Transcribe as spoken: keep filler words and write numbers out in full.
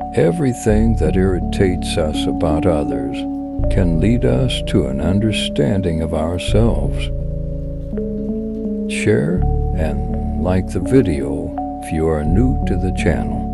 Everything that irritates us about others can lead us to an understanding of ourselves. Share and like the video if you are new to the channel.